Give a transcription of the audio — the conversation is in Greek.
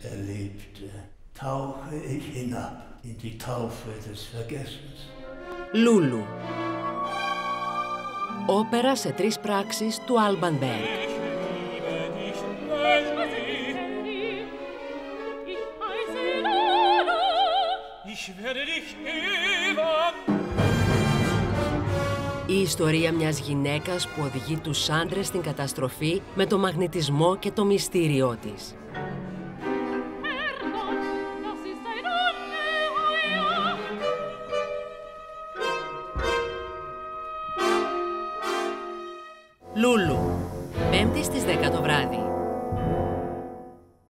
erlebte, tauche ich hinab in die Taufe des Vergessens. Λούλου. Όπερα σε 3 πράξεις του Alban Berg. Η ιστορία μιας γυναίκας που οδηγεί τους άντρες στην καταστροφή με το μαγνητισμό και το μυστήριό της.